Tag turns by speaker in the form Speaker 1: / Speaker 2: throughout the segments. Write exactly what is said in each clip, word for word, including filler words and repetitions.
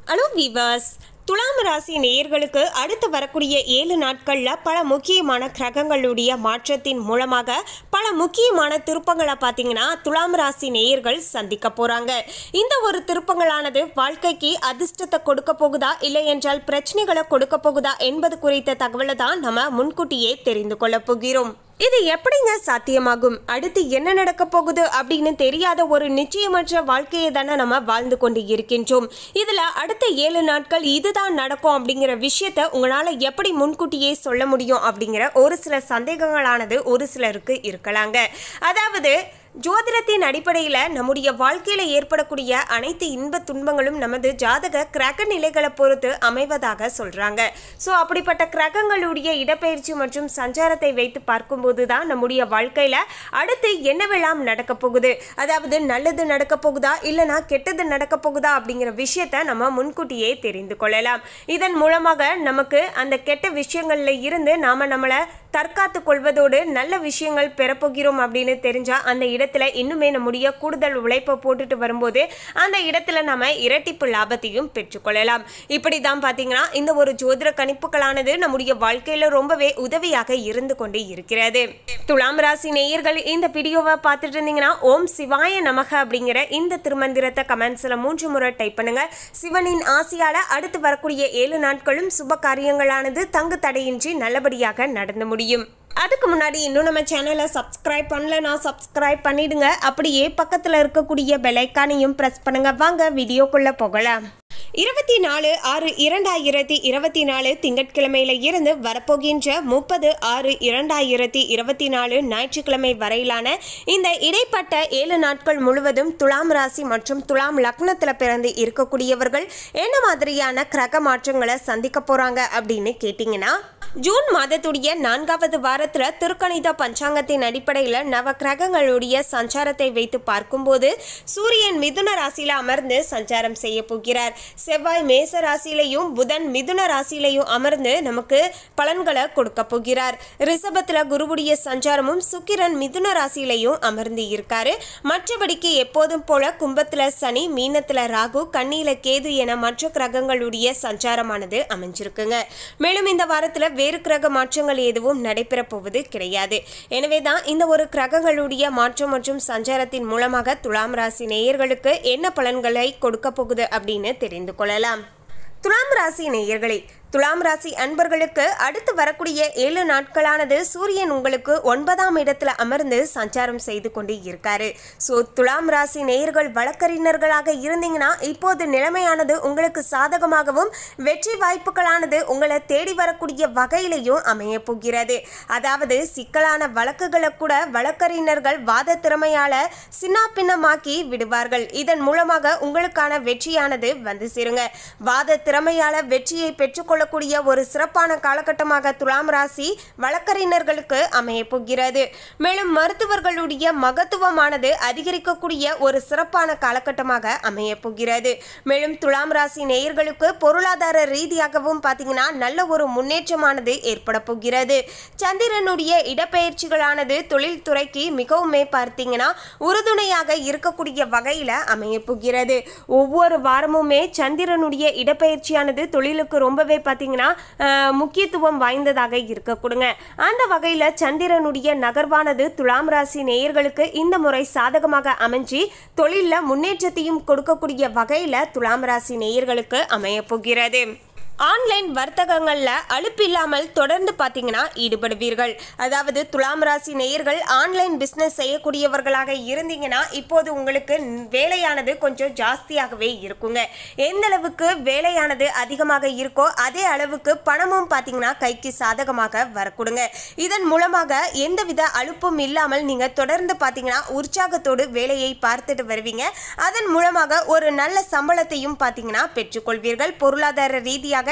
Speaker 1: Hello viewers, துலாம் ராசி நேயர்களுக்கு அடுத்து வரக்கூடிய ஏழு நாட்களில் பல முக்கியமான கிரகங்களுடைய மாற்றத்தின் மூலமாக பல முக்கியமான திருப்பங்களை பார்த்தீங்கன்னா துலாம் ராசி நேயர்கள் சந்திக்க போகிறாங்க. இந்த ஒரு திருப்பங்களானது வாழ்க்கைக்கு அதிர்ஷ்டத்தை கொடுக்க போகுதா இல்லை என்றால் பிரச்சனைகளை கொடுக்க போகுதா என்பது குறித்த தகவலை தான் நம்ம முன்கூட்டியே தெரிந்து கொள்ள போகிறோம். இது எப்படிங்க சாத்தியமாகும்? அடுத்து என்ன நடக்க போகுது அப்படின்னு தெரியாத ஒரு நிச்சயமற்ற வாழ்க்கையை தானே நம்ம வாழ்ந்து கொண்டு இருக்கின்றோம். இதுல அடுத்த ஏழு நாட்கள் இதுதான் நடக்கும் அப்படிங்கிற விஷயத்த உங்களால எப்படி முன்கூட்டியே சொல்ல முடியும் அப்படிங்கிற ஒரு சில சந்தேகங்களானது ஒரு சிலருக்கு இருக்கலாங்க. அதாவது ஜோதிடத்தின் அடிப்படையில் நம்முடைய வாழ்க்கையில் ஏற்படக்கூடிய அனைத்து இன்ப துன்பங்களும் நமது ஜாதக கிரக நிலைகளை பொறுத்து அமைவதாக சொல்கிறாங்க. ஸோ அப்படிப்பட்ட கிரகங்களுடைய இடப்பெயர்ச்சி மற்றும் சஞ்சாரத்தை வைத்து பார்க்கும்போது தான் நம்முடைய வாழ்க்கையில் அடுத்து என்னவெல்லாம் நடக்க போகுது, அதாவது நல்லது நடக்க போகுதா இல்லைனா கெட்டது நடக்க போகுதா அப்படிங்கிற விஷயத்த நம்ம முன்கூட்டியே தெரிந்து கொள்ளலாம். இதன் மூலமாக நமக்கு அந்த கெட்ட விஷயங்களில் இருந்து நாம் நம்மளை தற்காத்து கொள்வதோடு நல்ல விஷயங்கள் பெறப்போகிறோம் அப்படின்னு தெரிஞ்சால் அந்த இடத்துல இன்னுமே நம்முடைய கூடுதல் உழைப்பை போட்டுட்டு வரும்போது அந்த இடத்துல நம்ம இரட்டிப்பு லாபத்தையும் பெற்றுக்கொள்ளலாம். இப்படி தான் பார்த்தீங்கன்னா இந்த ஒரு ஜோதிட கணிப்புகளானது நம்முடைய வாழ்க்கையில் ரொம்பவே உதவியாக இருந்து கொண்டு இருக்கிறது. துலாம் ராசி நேயர்கள் இந்த வீடியோவை பார்த்துட்டு இருந்தீங்கன்னா ஓம் சிவாய நமக அப்படிங்கிற இந்த திருமந்திரத்தை கமெண்ட்ஸில் மூன்று முறை டைப் பண்ணுங்க. சிவனின் ஆசையால் அடுத்து வரக்கூடிய ஏழு நாட்களும் சுப காரியங்களானது தங்கு தடையின்றி நல்லபடியாக நடந்து முடியும். அதுக்கு முன்னாடி இன்னும் நம்ம சேனலை சப்ஸ்கிரைப் பண்ணலன்னா சப்ஸ்கிரைப் பண்ணிடுங்க. அப்படியே பக்கத்தில் இருக்கக்கூடிய பெல் ஐக்கானையும் ப்ரெஸ் பண்ணுங்க. வாங்க வீடியோக்குள்ள போகலாம். இருபத்தி நாலு ஆறு இரண்டாயிரத்தி இருபத்தி நாலு திங்கட்கிழமையில இருந்து வரப்போகின்ற முப்பது ஆறு இரண்டாயிரத்தி இருபத்தி நாலு ஞாயிற்றுக்கிழமை வரையிலான இந்த இடைப்பட்ட ஏழு நாட்கள் முழுவதும் துலாம் ராசி மற்றும் துலாம் லக்னத்தில் பிறந்து இருக்கக்கூடியவர்கள் என்ன மாதிரியான கிரக மாற்றங்களை சந்திக்க போறாங்க அப்படின்னு கேட்டிங்கன்னா, ஜூன் மாதத்துடைய நான்காவது வாரத்தில் திருக்கணித பஞ்சாங்கத்தின் அடிப்படையில் நவ கிரகங்களுடைய சஞ்சாரத்தை வைத்து பார்க்கும்போது சூரியன் மிதுன ராசியில் அமர்ந்து சஞ்சாரம் செய்ய போகிறார். செவ்வாய் மேச ராசியிலையும் புதன் மிதுன ராசியிலையும் அமர்ந்து நமக்கு பலன்களை கொடுக்க போகிறார். ரிஷபத்தில் குருவுடைய சஞ்சாரமும் சுக்கிரன் மிதுன ராசியிலையும் அமர்ந்து இருக்காரு. மற்றபடிக்கு எப்போதும் போல கும்பத்தில் சனி, மீனத்தில் ராகு, கன்னியில கேது என மற்ற கிரகங்களுடைய சஞ்சாரமானது அமைஞ்சிருக்குங்க. மேலும் இந்த வாரத்தில் வேறு கிரக மாற்றங்கள் எதுவும் நடைபெற போவது கிடையாது. எனவே தான் இந்த ஒரு கிரகங்களுடைய மாற்றம் மற்றும் சஞ்சாரத்தின் மூலமாக துலாம் ராசி நேயர்களுக்கு என்ன பலன்களை கொடுக்க போகுது அப்படின்னு தெரிந்து கொள்ளலாம். துலாம் ராசி நேயர்களே, துலாம் ராசி அன்பர்களுக்கு அடுத்து வரக்கூடிய ஏழு நாட்களானது சூரியன் உங்களுக்கு ஒன்பதாம் இடத்துல அமர்ந்து சஞ்சாரம் செய்து கொண்டு இருக்காரு. ஸோ துலாம் ராசி நேயர்கள் வழக்கறிஞர்களாக இருந்தீங்கன்னா இப்போது நிலைமையானது உங்களுக்கு சாதகமாகவும் வெற்றி வாய்ப்புகளானது உங்களை தேடி வரக்கூடிய வகையிலையும் அமைய போகிறது. அதாவது சிக்கலான வழக்குகளை கூட வழக்கறிஞர்கள் வாத திறமையால சின்ன பின்னமாக்கி விடுவார்கள். இதன் மூலமாக உங்களுக்கான வெற்றியானது வந்து சேருங்க. வாத திறமையால வெற்றியை பெற்றுக்கொள்ள கூடிய ஒரு சிறப்பான காலகட்டமாக துலாம் ராசி வழக்கறிஞர்களுக்கு அமைய போகிறது. மேலும் மருத்துவர்களுடைய மகத்துவமானது அதிகரிக்கக்கூடிய ஒரு சிறப்பான காலகட்டமாக அமைய போகிறது. மேலும் துலாம் ராசி நேயர்களுக்கு பொருளாதார ரீதியாகவும் பார்த்தீங்கன்னா நல்ல ஒரு முன்னேற்றமானது ஏற்பட போகிறது. சந்திரனுடைய இடப்பெயர்ச்சிகளானது தொழில்துறைக்கு மிகவுமே பார்த்தீங்கன்னா உறுதுணையாக இருக்கக்கூடிய வகையில் அமைய போகிறது. ஒவ்வொரு வாரமுமே சந்திரனுடைய இடப்பெயர்ச்சியானது தொழிலுக்கு ரொம்பவே பார்த்தீங்கன்னா முக்கியத்துவம் வாய்ந்ததாக இருக்க கொடுங்க. அந்த வகையில் சந்திரனுடைய நகர்வானது துலாம் ராசி நேயர்களுக்கு இந்த முறை சாதகமாக அமைஞ்சி தொழிலில் முன்னேற்றத்தையும் கொடுக்கக்கூடிய வகையில் துலாம் ராசி நேயர்களுக்கு அமைய போகிறது. ஆன்லைன் வர்த்தகங்களில் அலுப்பில்லாமல் தொடர்ந்து பார்த்தீங்கன்னா ஈடுபடுவீர்கள். அதாவது துலாம் ராசி நேயர்கள் ஆன்லைன் பிஸ்னஸ் செய்யக்கூடியவர்களாக இருந்தீங்கன்னா இப்போது உங்களுக்கு வேலையானது கொஞ்சம் ஜாஸ்தியாகவே இருக்குங்க. எந்த அளவுக்கு வேலையானது அதிகமாக இருக்கோ அதே அளவுக்கு பணமும் பார்த்தீங்கன்னா கைக்கு சாதகமாக வரக்கூடுங்க. இதன் மூலமாக எந்தவித அலுப்பும் இல்லாமல் நீங்கள் தொடர்ந்து பார்த்தீங்கன்னா உற்சாகத்தோடு வேலையை பார்த்துட்டு வருவீங்க. அதன் மூலமாக ஒரு நல்ல சம்பளத்தையும் பார்த்தீங்கன்னா பெற்றுக்கொள்வீர்கள். பொருளாதார ரீதியாக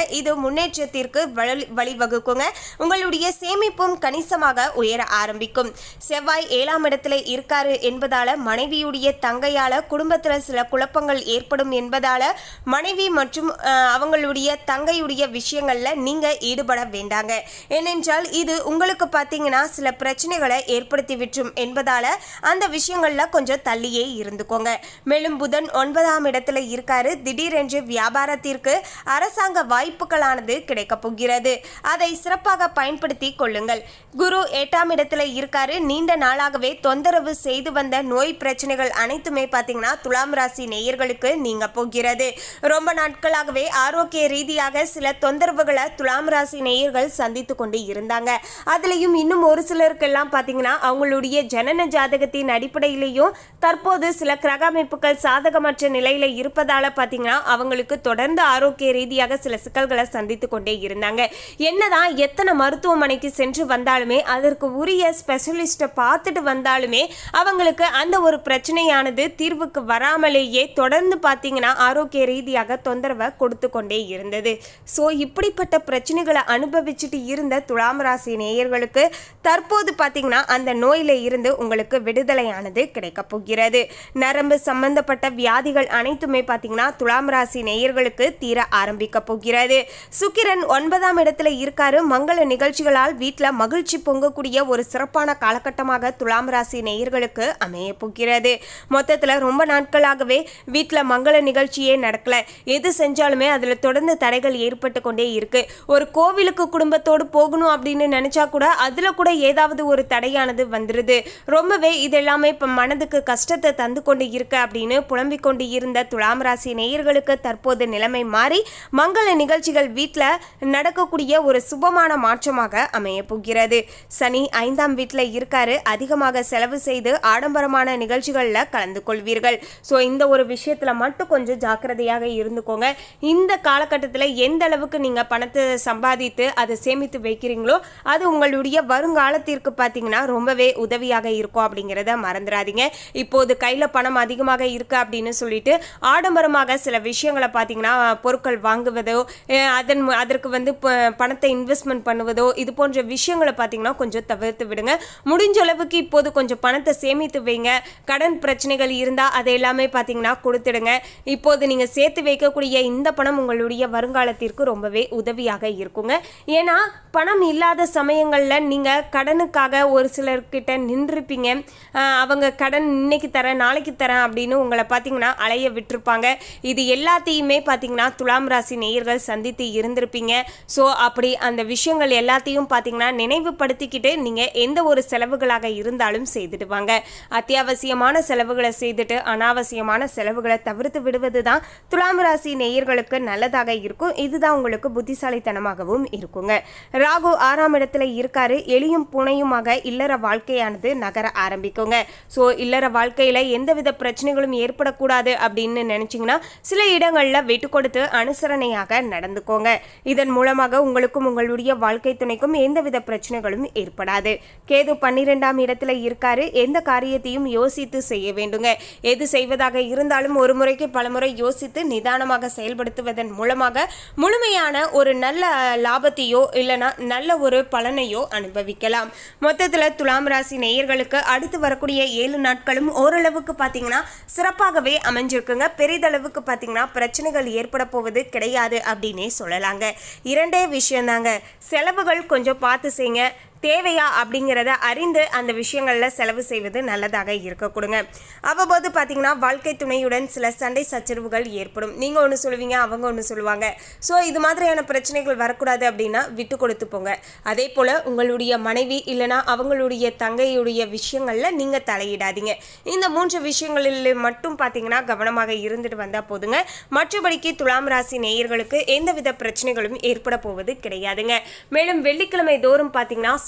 Speaker 1: இது முன்னேற்றத்திற்கு வழி வழிவகுக்குங்க. உங்களுடைய சேமிப்பும் கணிசமாக உயர ஆரம்பிக்கும். செவ்வாய் ஏழாம் இடத்துல இருக்காரு என்பதால மனைவியுடைய தங்கையால குடும்பத்துல சில குழப்பங்கள் ஏற்படும் என்பதால மனைவி மற்றும் அவங்களுடைய தங்கையுடைய விஷயங்கள்ல நீங்க ஈடுபட வேண்டாங்க. ஏனென்றால் இது உங்களுக்கு பார்த்தீங்கன்னா சில பிரச்சனைகளை ஏற்படுத்தி விற்றும் என்பதால அந்த விஷயங்கள்ல கொஞ்சம் தள்ளியே இருந்துக்கோங்க. மேலும் புதன் ஒன்பதாம் இடத்துல இருக்காரு. திடீரென்று வியாபாரத்திற்கு அரசாங்க வாய்ப்புகளானது கிடைக்க போகிறது. அதை சிறப்பாக பயன்படுத்தி கொள்ளுங்கள். குரு எட்டாம் இடத்துல இருக்காரு. நீண்ட நாளாகவே தொந்தரவு செய்து வந்த நோய் பிரச்சனைகள் அனைத்துமே பார்த்தீங்கன்னா துலாம் ராசி நேயர்களுக்கு நீங்க போகிறது. ரொம்ப நாட்களாகவே ஆரோக்கிய ரீதியாக சில தொந்தரவுகளை துலாம் ராசி நேயர்கள் சந்தித்து கொண்டு இருந்தாங்க. அதுலயும் இன்னும் ஒரு சிலருக்கெல்லாம் பார்த்தீங்கன்னா அவங்களுடைய ஜனன ஜாதகத்தின் அடிப்படையிலையும் தற்போது சில கிரக அமைப்புகள் சாதகமற்ற நிலையில இருப்பதால பார்த்தீங்கன்னா அவங்களுக்கு தொடர்ந்து ஆரோக்கிய ரீதியாக சில சிக்கல்களை சந்தித்து கொண்டே இருந்தாங்க. என்னதான் எத்தனை மருத்துவமனைக்கு சென்று வந்தாலுமே அதற்கு உரிய ஸ்பெஷலிஸ்ட்டை பார்த்துட்டு வந்தாலுமே அவங்களுக்கு அந்த ஒரு பிரச்சனையானது தீர்வுக்கு வராமலேயே தொடர்ந்து பார்த்தீங்கன்னா ஆரோக்கிய ரீதியாக தொந்தரவை கொடுத்து கொண்டே இருந்தது. ஸோ இப்படிப்பட்ட பிரச்சனைகளை அனுபவிச்சுட்டு இருந்த துலாம் ராசி நேயர்களுக்கு தற்போது பார்த்தீங்கன்னா அந்த நோயில இருந்து உங்களுக்கு விடுதலையானது கிடைக்க போகிறது. நரம்பு சம்பந்தப்பட்ட வியாதிகள் அனைத்துமே பார்த்தீங்கன்னா துலாம் ராசி நேயர்களுக்கு தீர ஆரம்பிக்க போகிறது. சுக்கிரன் ஒன்பதாம் இடத்துல இருக்காரு. மங்கள நிகழ்ச்சிகளால் வீட்டில் மகிழ்ச்சி பொங்கக்கூடிய ஒரு சிறப்பான காலகட்டமாக துலாம் ராசி நேயர்களுக்கு அமைய போகிறது. மொத்தத்தில் ரொம்ப நாட்களாகவே வீட்டில் மங்கள நிகழ்ச்சியே நடக்கல. எது செஞ்சாலுமே அதில் தொடர்ந்து தடைகள் ஏற்பட்டு கொண்டே இருக்கு. ஒரு கோவிலுக்கு குடும்பத்தோடு போகணும் அப்படின்னு நினைச்சா கூட அதில் கூட ஏதாவது ஒரு தடையானது வந்துடுது. ரொம்பவே இதெல்லாமே இப்போ மனதுக்கு கஷ்டத்தை தந்து கொண்டு இருக்கு அப்படின்னு புலம்பிக் கொண்டு இருந்த துலாம் ராசி நேயர்களுக்கு தற்போது நிலைமை மாறி மங்கள நிகழ்ச்சிகள் வீட்டில் நடக்கக்கூடிய ஒரு சுபமான மாற்றமாக அமைய போகிறது. சனி ஐந்தாம் வீட்டில் இருக்காரு. அதிகமாக செலவு செய்து ஆடம்பரமான நிகழ்ச்சிகளில் கலந்து கொள்வீர்கள். ஸோ இந்த ஒரு விஷயத்தில் மட்டும் கொஞ்சம் ஜாக்கிரதையாக இருந்துக்கோங்க. இந்த காலகட்டத்தில் எந்த அளவுக்கு நீங்கள் பணத்தை சம்பாதித்து அதை சேமித்து வைக்கிறீங்களோ அது உங்களுடைய வருங்காலத்திற்கு பார்த்தீங்கன்னா ரொம்பவே உதவியாக இருக்கும் அப்படிங்கிறத மறந்துடாதீங்க. இப்போது கையில் பணம் அதிகமாக இருக்கு அப்படின்னு சொல்லிட்டு ஆடம்பரமாக சில விஷயங்களை பார்த்தீங்கன்னா பொருட்கள் வாங்குவதோ அதன் அதற்கு வந்து பணத்தை இன்வெஸ்ட்மெண்ட் பண்ணுவதோ இது போன்ற விஷயங்களை பார்த்தீங்கன்னா கொஞ்சம் தவிர்த்து விடுங்க. முடிஞ்ச அளவுக்கு இப்போது கொஞ்சம் பணத்தை சேமித்து வைங்க. கடன் பிரச்சனைகள் இருந்தால் அதை எல்லாமே பார்த்தீங்கன்னா கொடுத்துடுங்க. இப்போது நீங்கள் சேர்த்து வைக்கக்கூடிய இந்த பணம் உங்களுடைய வருங்காலத்திற்கு ரொம்பவே உதவியாக இருக்குங்க. ஏன்னா பணம் இல்லாத சமயங்களில் நீங்கள் கடனுக்காக ஒரு சிலர்கிட்ட நின்றுப்பீங்க. அவங்க கடன் இன்னைக்கு தரேன் நாளைக்கு தரேன் அப்படின்னு உங்களை பார்த்தீங்கன்னா அலைய விட்டுருப்பாங்க. இது எல்லாத்தையுமே பார்த்தீங்கன்னா துலாம் ராசி நேயர்கள் சந்தித்து இருந்திருப்பீங்க. ஸோ அப்படி அந்த விஷயங்கள் எல்லாத்தையும் பார்த்தீங்கன்னா நினைவுபடுத்திக்கிட்டு நீங்கள் எந்த ஒரு செலவுகளாக இருந்தாலும் செய்துடுவாங்க. அத்தியாவசியமான செலவுகளை செய்துட்டு அனாவசியமான செலவுகளை தவிர்த்து விடுவது தான் துலாம் ராசி நேயர்களுக்கு நல்லதாக இருக்கும். இதுதான் உங்களுக்கு புத்திசாலித்தனமாகவும் இருக்குங்க. ராகு ஆறாம் இடத்துல இருக்காரு. எளியும் புனையுமாக இல்லற வாழ்க்கையானது நகர ஆரம்பிக்குங்க. ஸோ இல்லற வாழ்க்கையில் எந்தவித பிரச்சனைகளும் ஏற்படக்கூடாது அப்படின்னு நினைச்சிங்கன்னா சில இடங்களில் விட்டு கொடுத்து அனுசரணையாக நடந்துக்கோங்க. இதன் மூலமாக உங்களுக்கும் உங்களுடைய வாழ்க்கை துணைக்கும் எந்தவித பிரச்சனைகளும் ஏற்படாது. கேது பன்னிரெண்டாம் இடத்துல இருக்காரு. எந்த காரியத்தையும் யோசித்து செய்ய வேண்டுங்க. எது செய்வதாக இருந்தாலும் ஒரு முறைக்கு பலமுறை யோசித்து நிதானமாக செயல்படுத்துவதன் மூலமாக முழுமையான ஒரு நல்ல லாபத்தையோ இல்லைனா நல்ல ஒரு பலனையோ அனுபவிக்கலாம். மொத்தத்தில் துலாம் ராசி நேயர்களுக்கு அடுத்து வரக்கூடிய ஏழு நாட்களும் ஓரளவுக்கு பார்த்தீங்கன்னா சிறப்பாகவே அமைஞ்சிருக்குங்க. பெரிதளவுக்கு பார்த்தீங்கன்னா பிரச்சனைகள் ஏற்பட போவது கிடையாது அப்படின்னே சொல்லலாங்க. இரண்டே விஷயம்தாங்க. செலவுகள் கொஞ்சம் பார்த்து செய்யுங்க. தேவையா அப்படிங்கிறத அறிந்து அந்த விஷயங்களில் செலவு செய்வது நல்லதாக இருக்க கொடுங்க. அவ்வப்போது பார்த்தீங்கன்னா வாழ்க்கை துணையுடன் சில சண்டை சச்சரவுகள் ஏற்படும். நீங்கள் ஒன்று சொல்லுவீங்க, அவங்க ஒன்று சொல்லுவாங்க. ஸோ இது மாதிரியான பிரச்சனைகள் வரக்கூடாது அப்படின்னா விட்டு கொடுத்து போங்க. அதே போல் உங்களுடைய மனைவி இல்லைனா அவங்களுடைய தங்கையுடைய விஷயங்களில் நீங்கள் தலையிடாதீங்க. இந்த மூன்று விஷயங்களில் மட்டும் பார்த்தீங்கன்னா கவனமாக இருந்துட்டு வந்தால் போதுங்க. மற்றபடிக்கு துலாம் ராசி நேயர்களுக்கு எந்தவித பிரச்சனைகளும் ஏற்பட போவது கிடையாதுங்க. மேலும் வெள்ளிக்கிழமை தோறும் பார்த்தீங்கன்னா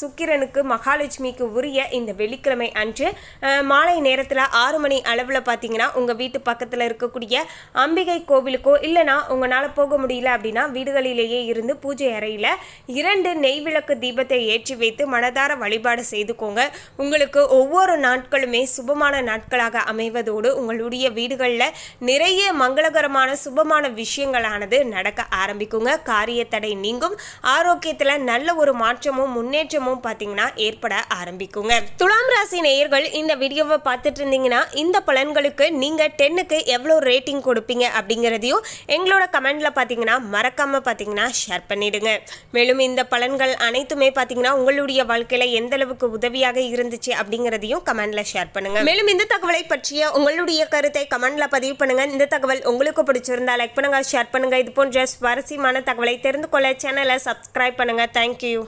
Speaker 1: சுக்கிரனுக்கு மகாலட்சுமிக்கு உரிய இந்த வெள்ளிக்கிழமை அன்று மாலை நேரத்தில் ஆறு மணி அளவில் பார்த்தீங்கன்னா உங்கள் வீட்டு பக்கத்தில் இருக்கக்கூடிய அம்பிகை கோவிலுக்கோ இல்லைனா உங்களால் போக முடியல அப்படின்னா வீடுகளிலேயே இருந்து பூஜை அறையில் இரண்டு நெய் விளக்கு தீபத்தை ஏற்றி வைத்து மனதார வழிபாடு செய்துக்கோங்க. உங்களுக்கு ஒவ்வொரு நாட்களுமே சுபமான நாட்களாக அமைவதோடு உங்களுடைய வீடுகளில் நிறைய மங்களகரமான சுபமான விஷயங்களானது நடக்க ஆரம்பிக்குங்க. காரிய தடை நீங்கும். ஆரோக்கியத்தில் நல்ல ஒரு மாற்றமும் முன்னேற்றமும் பார்த்தீங்கன்னா ஏற்பட ஆரம்பிக்குங்க. துலாம் ராசி நேயர்கள் இந்த வீடியோவை பார்த்துட்டு இருந்தீங்கன்னா இந்த பலன்களுக்கு நீங்க டென்னுக்கு எவ்வளோ ரேட்டிங் கொடுப்பீங்க அப்படிங்கிறதையும் எங்களோட கமெண்ட்ல பார்த்தீங்கன்னா மறக்காம பார்த்தீங்கன்னா ஷேர் பண்ணிடுங்க. மேலும் இந்த பலன்கள் அனைத்துமே பார்த்தீங்கன்னா உங்களுடைய வாழ்க்கையில எந்த அளவுக்கு உதவியாக இருந்துச்சு அப்படிங்கிறதையும் கமெண்ட்ல ஷேர் பண்ணுங்க. மேலும் இந்த தகவலை பற்றிய உங்களுடைய கருத்தை கமெண்ட்ல பதிவு பண்ணுங்க. இந்த தகவல் உங்களுக்கு பிடிச்சிருந்தா லைக் பண்ணுங்க, ஷேர் பண்ணுங்க. இது போன்ற சுவாரஸ்யமான தகவலை தெரிந்து கொள்ள சேனலை சப்ஸ்கிரைப் பண்ணுங்க. தேங்க்யூ.